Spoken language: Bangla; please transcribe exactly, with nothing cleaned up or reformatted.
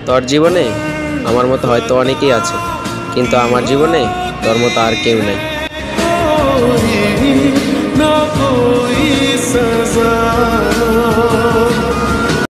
তোর জীবনে আমার মতো হয়তো অনেকেই আছে, কিন্তু আমার জীবনে তোর মতো আর কেউ নাই।